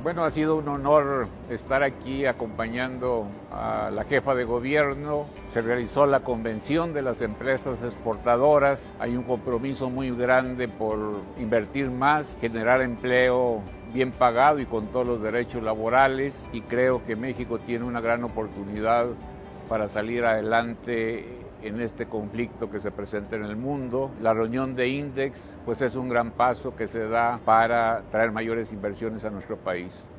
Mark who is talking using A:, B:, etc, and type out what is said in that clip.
A: Bueno, ha sido un honor estar aquí acompañando a la jefa de gobierno. Se realizó la convención de las empresas exportadoras. Hay un compromiso muy grande por invertir más, generar empleo bien pagado y con todos los derechos laborales. Y creo que México tiene una gran oportunidad para salir adelante en este conflicto que se presenta en el mundo. La reunión de INDEX pues es un gran paso que se da para traer mayores inversiones a nuestro país.